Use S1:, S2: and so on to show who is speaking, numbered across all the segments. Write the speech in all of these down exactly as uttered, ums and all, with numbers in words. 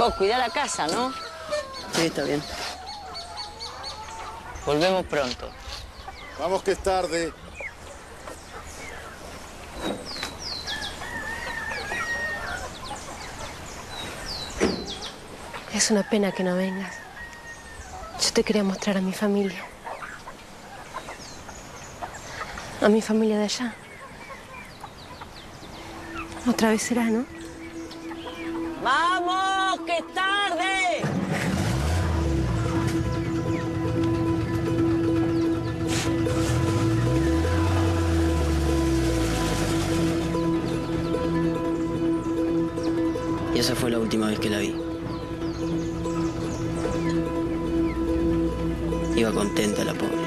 S1: Vos cuidá la casa, ¿no?
S2: Sí, está bien.
S1: Volvemos pronto.
S3: Vamos que es tarde.
S4: Es una pena que no vengas. Yo te quería mostrar a mi familia. A mi familia de allá. Otra vez será, ¿no?
S1: ¡Vamos, que es tarde!
S2: Y esa fue la última vez que la vi. Iba contenta la pobre.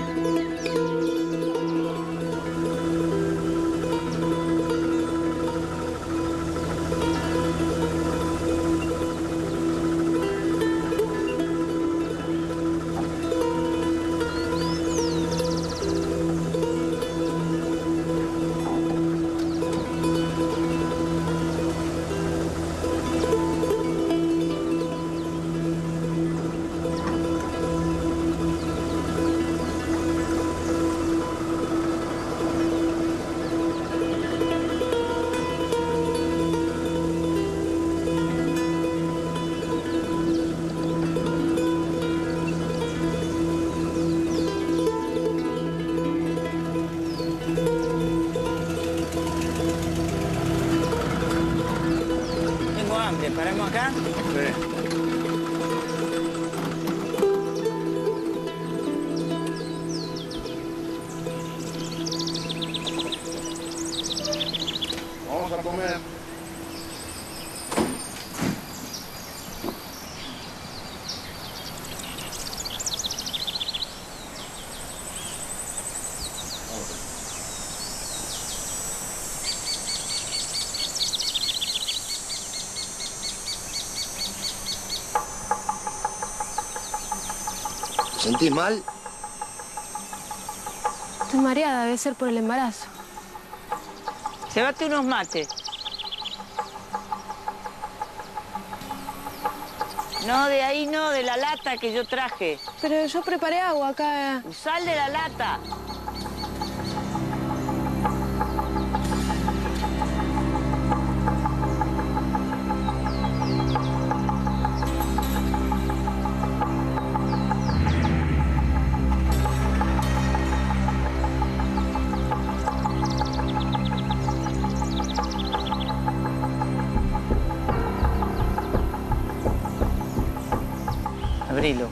S1: ¿Paramos acá?
S3: Sí. Vamos a comer.
S5: ¿Te sentís mal?
S4: Estoy mareada, debe ser por el embarazo.
S1: Llévate unos mates. No, de ahí no, de la lata que yo traje.
S4: Pero yo preparé agua acá.
S1: Usá el de la lata. Abrilo.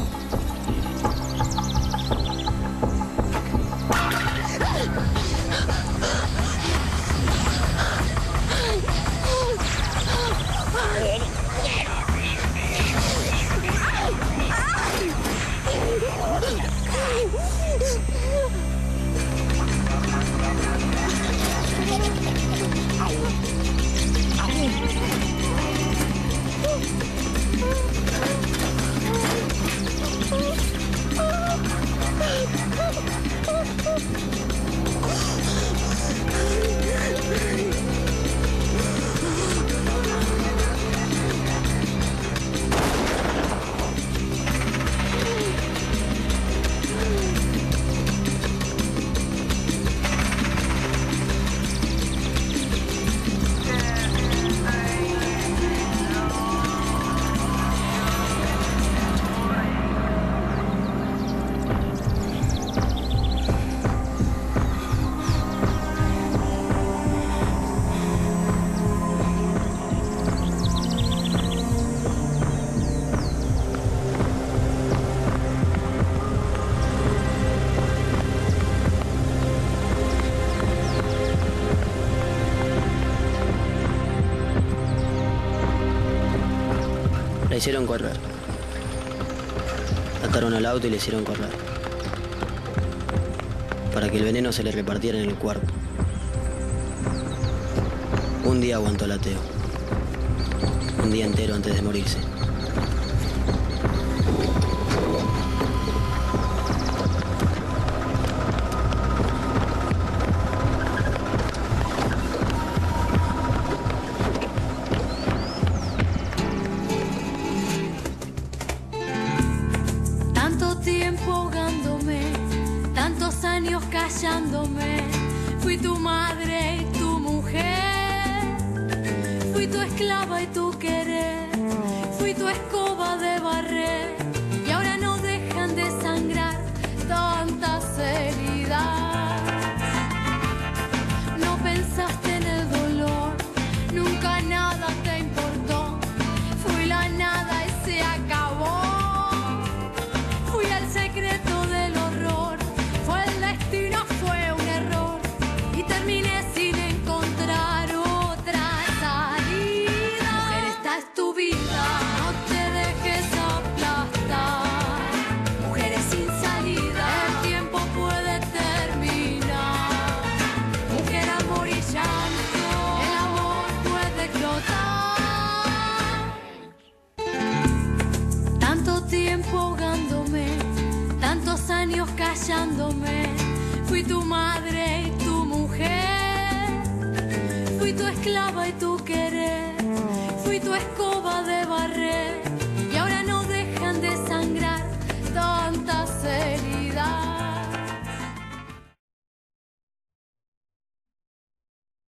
S2: La hicieron correr. Ataron al auto y le hicieron correr. Para que el veneno se le repartiera en el cuerpo. Un día aguantó el ateo. Un día entero antes de morirse.
S5: tantos años callándome. Fui tu madre y tu mujer, fui tu esclava y tu querer, fui tu escoba de barrer, y ahora no dejan de sangrar tantas heridas. No pensaste en el dolor, nunca nada te importó, fui la nada y se acabó. Fui el secreto del horror, fue el destino, fue un error, y terminé sin encontrar otra salida. Mujer, esta es tu vida, no te dejes aplastar. Mujeres sin salida, el tiempo puede terminar. Mujer, amor y llanto, el amor puede explotar. Tanto tiempo ahogándome, tantos años callándome. Fui tu madre y tu mujer, fui tu esclava y tu querer, fui tu escoba de barrer,